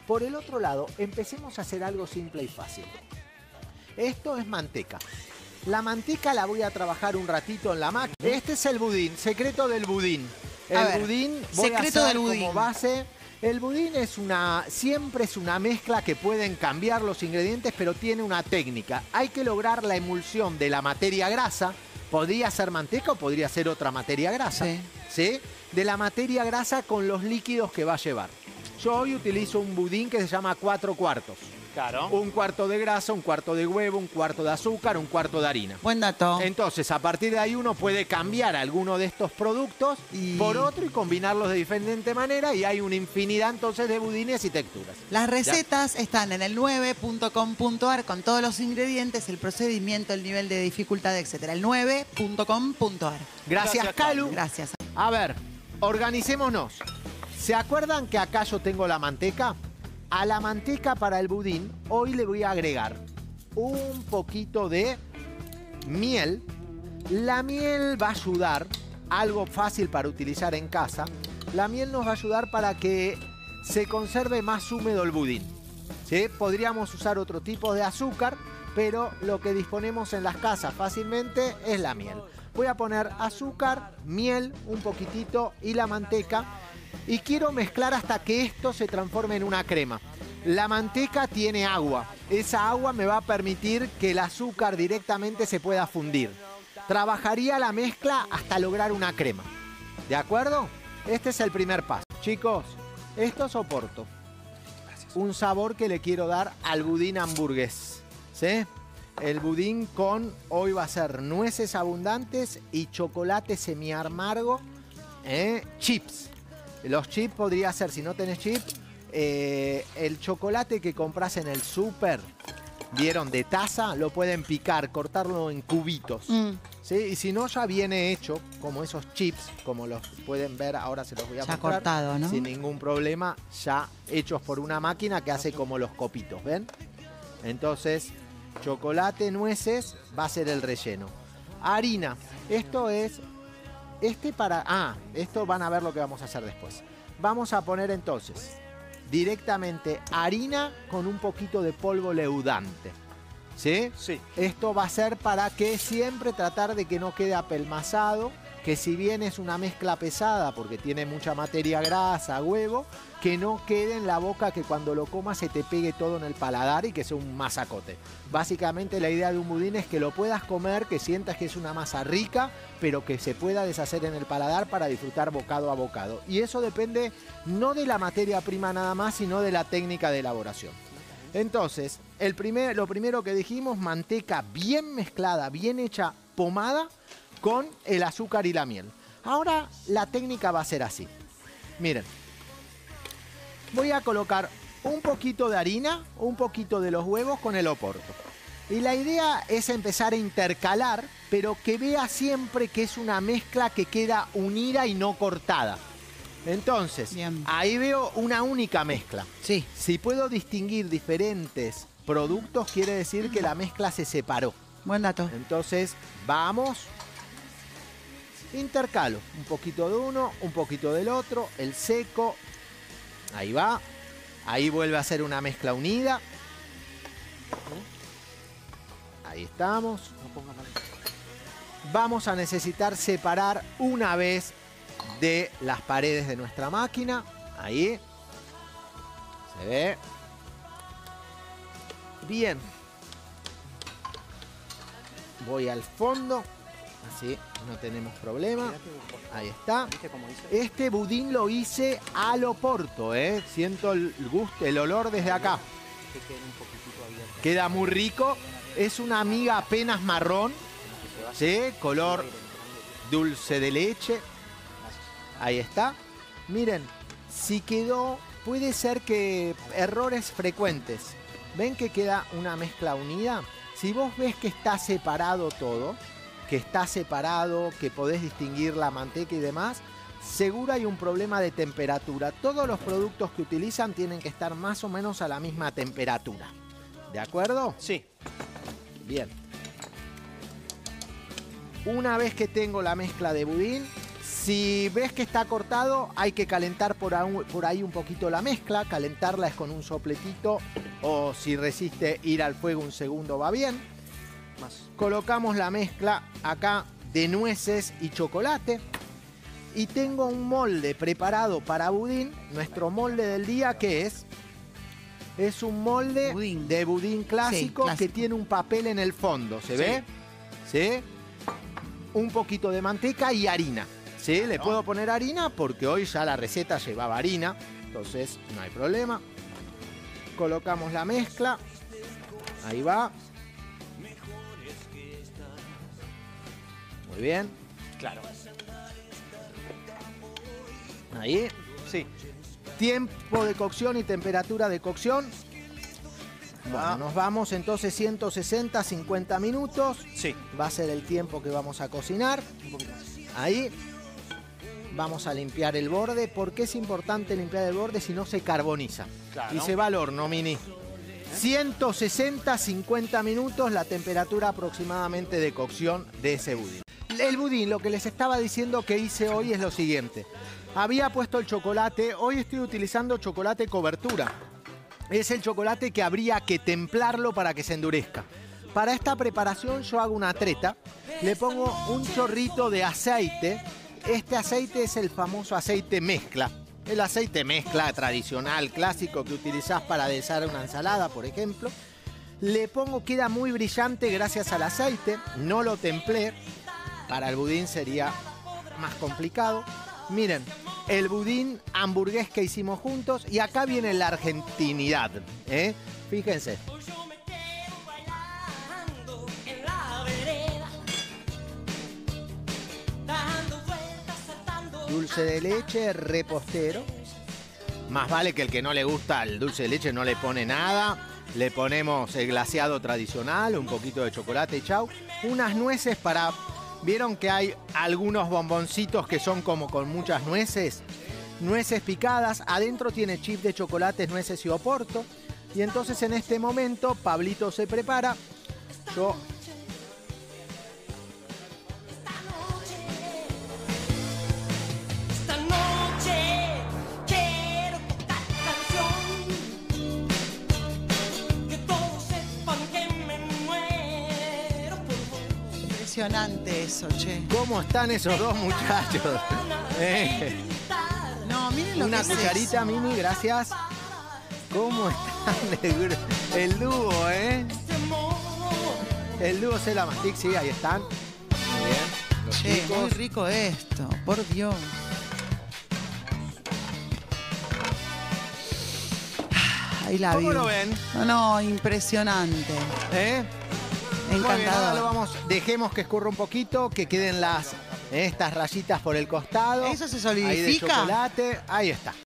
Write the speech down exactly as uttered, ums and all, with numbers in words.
Por el otro lado, empecemos a hacer algo simple y fácil. Esto es manteca. La manteca la voy a trabajar un ratito en la máquina. Este es el budín, secreto del budín. El A ver, budín voy secreto a hacer del budín. como base. El budín es una, siempre es una mezcla que pueden cambiar los ingredientes, pero tiene una técnica. Hay que lograr la emulsión de la materia grasa. Podría ser manteca o podría ser otra materia grasa. Sí. ¿Sí? De la materia grasa con los líquidos que va a llevar. Yo hoy utilizo un budín que se llama cuatro cuartos. Claro. Un cuarto de grasa, un cuarto de huevo, un cuarto de azúcar, un cuarto de harina. Buen dato. Entonces, a partir de ahí uno puede cambiar alguno de estos productos Y- por otro y combinarlos de diferente manera y hay una infinidad entonces de budines y texturas. Las recetas están en el nueve punto com punto ar con todos los ingredientes, el procedimiento, el nivel de dificultad, etcétera. El nueve punto com punto ar. Gracias, Gracias, Calu. Gracias. A ver, organicémonos. ¿Se acuerdan que acá yo tengo la manteca? A la manteca para el budín, hoy le voy a agregar un poquito de miel. La miel va a ayudar, algo fácil para utilizar en casa. La miel nos va a ayudar para que se conserve más húmedo el budín. ¿Sí? Podríamos usar otro tipo de azúcar, pero lo que disponemos en las casas fácilmente es la miel. Voy a poner azúcar, miel, un poquitito y la manteca. Y quiero mezclar hasta que esto se transforme en una crema. La manteca tiene agua. Esa agua me va a permitir que el azúcar directamente se pueda fundir. Trabajaría la mezcla hasta lograr una crema. ¿De acuerdo? Este es el primer paso. Chicos, esto soporto. Un sabor que le quiero dar al budín hamburgués. ¿Sí? El budín con, hoy va a ser nueces abundantes y chocolate semi-amargo, ¿eh? Chips. Los chips podría ser, si no tenés chips, eh, el chocolate que compras en el súper, ¿vieron? De taza, lo pueden picar, cortarlo en cubitos. Mm, ¿Sí? Y si no, ya viene hecho, como esos chips, como los pueden ver, ahora se los voy a ya mostrar. cortado, ¿no? Sin ningún problema, ya hechos por una máquina que hace como los copitos, ¿ven? Entonces, chocolate, nueces, va a ser el relleno. Harina, esto es... Este para... Ah, esto van a ver lo que vamos a hacer después. Vamos a poner entonces directamente harina con un poquito de polvo leudante. ¿Sí? Sí. Esto va a ser para que siempre tratar de que no quede apelmazado, que si bien es una mezcla pesada porque tiene mucha materia grasa, huevo, que no quede en la boca, que cuando lo comas se te pegue todo en el paladar y que sea un masacote. Básicamente la idea de un budín es que lo puedas comer, que sientas que es una masa rica, pero que se pueda deshacer en el paladar para disfrutar bocado a bocado. Y eso depende no de la materia prima nada más, sino de la técnica de elaboración. Entonces, el primer, lo primero que dijimos, manteca bien mezclada, bien hecha pomada con el azúcar y la miel. Ahora la técnica va a ser así. Miren, voy a colocar un poquito de harina, un poquito de los huevos con el oporto. Y la idea es empezar a intercalar, pero que vea siempre que es una mezcla que queda unida y no cortada. Entonces, Bien. ahí veo una única mezcla. Sí. Si puedo distinguir diferentes productos, quiere decir que la mezcla se separó. Buen dato. Entonces, vamos. Intercalo. Un poquito de uno, un poquito del otro. El seco. Ahí va. Ahí vuelve a ser una mezcla unida. Ahí estamos. Vamos a necesitar separar una vez de las paredes de nuestra máquina. Ahí. Se ve. Bien. Voy al fondo. Así no tenemos problema. Ahí está. ¿Viste cómo hice? Este budín lo hice al oporto, ¿eh? Siento el gusto, el olor desde acá. Que quede un poquitito abierto. Queda muy rico. Es una miga apenas marrón. ¿Sí? Color dulce de leche. Ahí está. Miren, si quedó, puede ser que errores frecuentes. ¿Ven que queda una mezcla unida? Si vos ves que está separado todo, que está separado, que podés distinguir la manteca y demás, seguro hay un problema de temperatura. Todos los productos que utilizan tienen que estar más o menos a la misma temperatura. ¿De acuerdo? Sí. Bien. Una vez que tengo la mezcla de budín, Si ves que está cortado, hay que calentar por ahí, por ahí un poquito la mezcla. Calentarla es con un sopletito o si resiste ir al fuego un segundo va bien. Más. Colocamos la mezcla acá de nueces y chocolate. Y tengo un molde preparado para budín. Nuestro molde del día, ¿qué es? Es un molde Budín. de budín clásico, Sí, clásico. que tiene un papel en el fondo. ¿Se Sí. ve? ¿Sí? Un poquito de manteca y harina. ¿Sí? Le puedo poner harina porque hoy ya la receta llevaba harina. Entonces no hay problema. Colocamos la mezcla. Ahí va. Muy bien. Claro. Ahí. Sí. Tiempo de cocción y temperatura de cocción. Bueno, Ah. nos vamos entonces ciento sesenta, cincuenta minutos. Sí. Va a ser el tiempo que vamos a cocinar. Un poquito más. Ahí. Vamos a limpiar el borde. ¿Por qué es importante limpiar el borde si no se carboniza? Claro. Y se va al horno, Mini. ciento sesenta, cincuenta minutos, la temperatura aproximadamente de cocción de ese budín. El budín, lo que les estaba diciendo que hice hoy es lo siguiente. Había puesto el chocolate, hoy estoy utilizando chocolate cobertura. Es el chocolate que habría que templarlo para que se endurezca. Para esta preparación yo hago una treta, le pongo un chorrito de aceite. Este aceite es el famoso aceite mezcla. El aceite mezcla tradicional, clásico, que utilizás para aderezar una ensalada, por ejemplo. Le pongo, queda muy brillante gracias al aceite. No lo templé. Para el budín sería más complicado. Miren, el budín hamburgués que hicimos juntos. Y acá viene la argentinidad, ¿eh? Fíjense. Dulce de leche, repostero. Más vale que el que no le gusta el dulce de leche no le pone nada. Le ponemos el glaseado tradicional, un poquito de chocolate y chau. Unas nueces para... ¿Vieron que hay algunos bomboncitos que son como con muchas nueces? Nueces picadas. Adentro tiene chip de chocolate, nueces y oporto. Y entonces en este momento Pablito se prepara. Yo... Impresionante eso, che. ¿Cómo están esos dos muchachos? Eh, No, miren lo Una que es cucharita, eso. Mini, gracias. ¿Cómo están de gru- el dúo, eh? El dúo Cela Mastic, sí, ahí están. Muy bien. Los Che, muy chicos. rico esto, por Dios. Ahí la ¿Cómo vi. lo ven? No, no, impresionante. ¿Eh? Muy bien, ahora Encantador. lo vamos, dejemos que escurra un poquito, que queden las estas rayitas por el costado. ¿Eso se Ahí de solidifica? chocolate, ahí está.